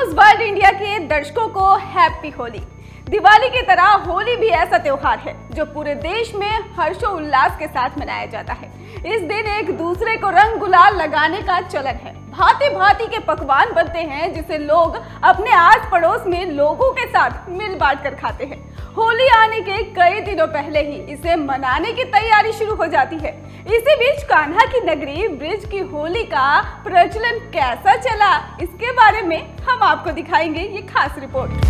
News world India के दर्शकों को हैप्पी होली। दिवाली की तरह होली भी ऐसा त्योहार है जो पूरे देश में हर्षोल्लास के साथ मनाया जाता है। इस दिन एक दूसरे को रंग गुलाल लगाने का चलन है। भांति भांति के पकवान बनते हैं जिसे लोग अपने आस पड़ोस में लोगों के साथ मिल बांट कर खाते हैं। होली आने के कई दिनों पहले ही इसे मनाने की तैयारी शुरू हो जाती है। इसी बीच कान्हा की नगरी ब्रिज की होली का प्रचलन कैसा चला, इसके बारे में हम आपको दिखाएंगे ये खास रिपोर्ट।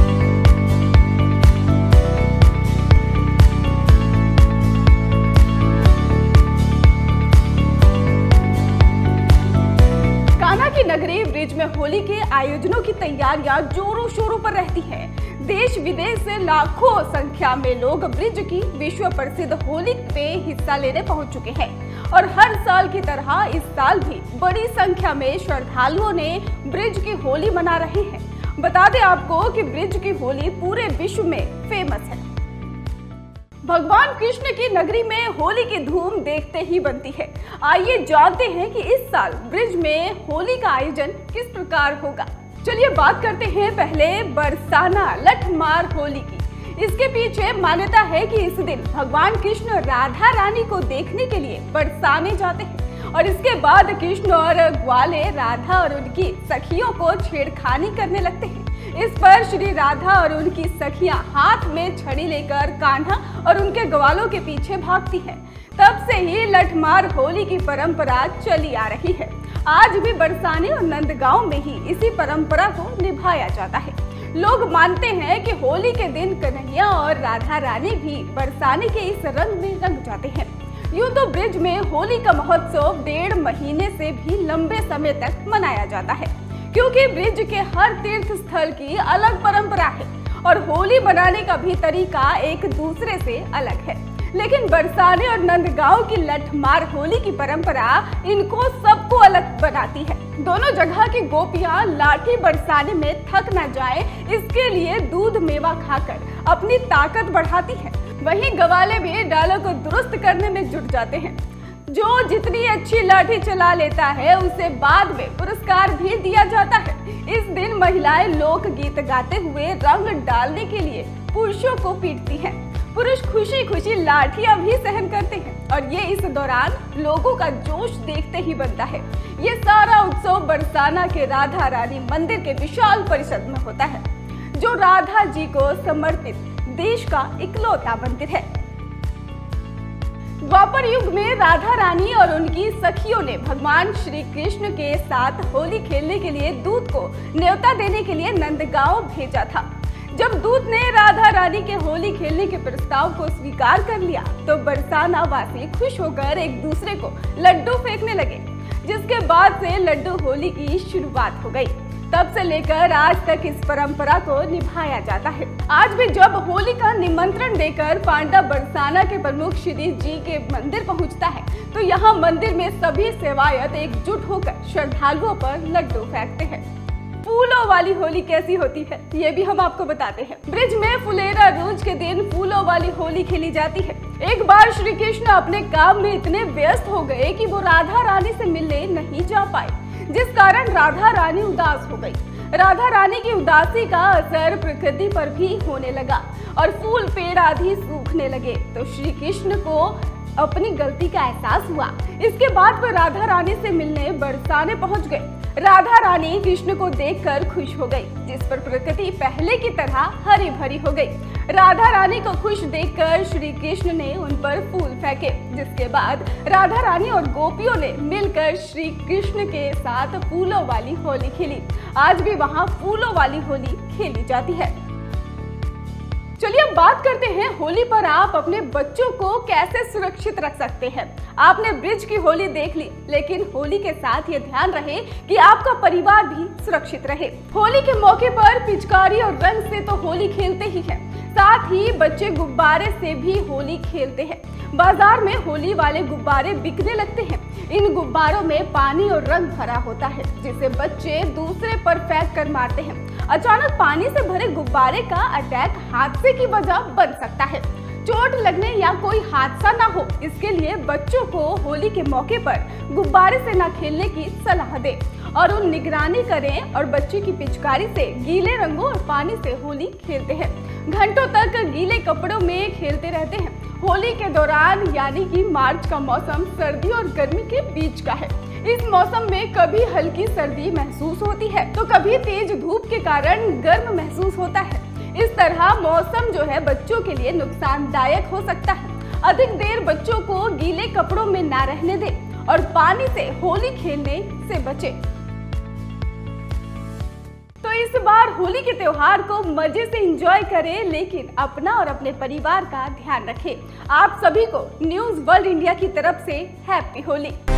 कान्हा की नगरी ब्रिज में होली के आयोजनों की तैयारियां जोरों शोरों पर रहती हैं। देश विदेश से लाखों संख्या में लोग ब्रिज की विश्व प्रसिद्ध होली में हिस्सा लेने पहुंच चुके हैं और हर साल की तरह इस साल भी बड़ी संख्या में श्रद्धालुओं ने ब्रिज की होली मना रहे हैं। बता दें आपको कि ब्रिज की होली पूरे विश्व में फेमस है। भगवान कृष्ण की नगरी में होली की धूम देखते ही बनती है। आइए जानते हैं कि इस साल ब्रिज में होली का आयोजन किस प्रकार होगा। चलिए बात करते हैं पहले बरसाना लठमार होली की। इसके पीछे मान्यता है कि इस दिन भगवान कृष्ण राधा रानी को देखने के लिए बरसाने जाते हैं और इसके बाद कृष्ण और ग्वाले राधा और उनकी सखियों को छेड़खानी करने लगते हैं। इस पर श्री राधा और उनकी सखियां हाथ में छड़ी लेकर कान्हा और उनके ग्वालों के पीछे भागती हैं। तब से ही लठमार होली की परंपरा चली आ रही है। आज भी बरसाने और नंदगांव में ही इसी परंपरा को निभाया जाता है। लोग मानते हैं कि होली के दिन कन्हैया और राधा रानी भी बरसाने के इस रंग में रंग जाते हैं। यूं तो ब्रिज में होली का महोत्सव 1.5 महीने से भी लंबे समय तक मनाया जाता है, क्योंकि ब्रिज के हर तीर्थ स्थल की अलग परंपरा है और होली मनाने का भी तरीका एक दूसरे से अलग है। लेकिन बरसाने और नंदगांव की लठमार होली की परंपरा इनको सबको अलग बनाती है। दोनों जगह की गोपियां लाठी बरसाने में थक न जाए, इसके लिए दूध मेवा खाकर अपनी ताकत बढ़ाती हैं। वहीं ग्वाले भी डालों को दुरुस्त करने में जुट जाते हैं। जो जितनी अच्छी लाठी चला लेता है उसे बाद में पुरस्कार भी दिया जाता है। इस दिन महिलाएं लोक गीत गाते हुए रंग डालने के लिए पुरुषों को पीटती हैं। पुरुष खुशी खुशी लाठियां भी सहन करते हैं और ये इस दौरान लोगों का जोश देखते ही बनता है। ये सारा उत्सव बरसाना के राधा रानी मंदिर के विशाल परिसर में होता है, जो राधा जी को समर्पित देश का इकलौता मंदिर है। द्वापर युग में राधा रानी और उनकी सखियों ने भगवान श्री कृष्ण के साथ होली खेलने के लिए दूत को न्योता देने के लिए नंदगांव भेजा था। जब दूत ने राधा रानी के होली खेलने के प्रस्ताव को स्वीकार कर लिया तो बरसाना वासी खुश होकर एक दूसरे को लड्डू फेंकने लगे, जिसके बाद से लड्डू होली की शुरुआत हो गई। तब से लेकर आज तक इस परंपरा को निभाया जाता है। आज भी जब होली का निमंत्रण देकर पांडा बरसाना के प्रमुख श्री जी के मंदिर पहुंचता है तो यहाँ मंदिर में सभी सेवायत एकजुट होकर श्रद्धालुओं पर लड्डू फेंकते हैं। फूलों वाली होली कैसी होती है ये भी हम आपको बताते हैं। ब्रिज में फुलेरा रूज के दिन फूलों वाली होली खेली जाती है। एक बार श्री कृष्ण अपने काम में इतने व्यस्त हो गए कि वो राधा रानी से मिलने नहीं जा पाए, जिस कारण राधा रानी उदास हो गई। राधा रानी की उदासी का असर प्रकृति पर भी होने लगा और फूल पेड़ आदि सूखने लगे तो श्री कृष्ण को अपनी गलती का एहसास हुआ। इसके बाद वह राधा रानी से मिलने बरसाने पहुंच गए। राधा रानी कृष्ण को देखकर खुश हो गई, जिस पर प्रकृति पहले की तरह हरी भरी हो गई। राधा रानी को खुश देखकर श्री कृष्ण ने उन पर फूल फेंके, जिसके बाद राधा रानी और गोपियों ने मिलकर श्री कृष्ण के साथ फूलों वाली होली खेली। आज भी वहां फूलों वाली होली खेली जाती है। चलिए अब बात करते हैं होली पर आप अपने बच्चों को कैसे सुरक्षित रख सकते हैं। आपने ब्रिज की होली देख ली, लेकिन होली के साथ ये ध्यान रहे कि आपका परिवार भी सुरक्षित रहे। होली के मौके पर पिचकारी और रंग से तो होली खेलते ही हैं, साथ ही बच्चे गुब्बारे से भी होली खेलते हैं। बाजार में होली वाले गुब्बारे बिकने लगते हैं। इन गुब्बारों में पानी और रंग भरा होता है, जिसे बच्चे दूसरे पर फेंक कर मारते हैं। अचानक पानी से भरे गुब्बारे का अटैक हादसे की वजह बन सकता है। चोट लगने या कोई हादसा ना हो, इसके लिए बच्चों को होली के मौके पर गुब्बारे से ना खेलने की सलाह दें और उन निगरानी करें और बच्चे की पिचकारी से गीले रंगों और पानी से होली खेलते हैं। घंटों तक गीले कपड़ों में खेलते रहते हैं। होली के दौरान यानी कि मार्च का मौसम सर्दी और गर्मी के बीच का है। इस मौसम में कभी हल्की सर्दी महसूस होती है तो कभी तेज धूप के कारण गर्म महसूस होता है। इस तरह मौसम जो है बच्चों के लिए नुकसानदायक हो सकता है। अधिक देर बच्चों को गीले कपड़ों में ना रहने दें और पानी से होली खेलने से बचें। तो इस बार होली के त्योहार को मजे से एंजॉय करें, लेकिन अपना और अपने परिवार का ध्यान रखें। आप सभी को न्यूज़ वर्ल्ड इंडिया की तरफ से हैप्पी होली।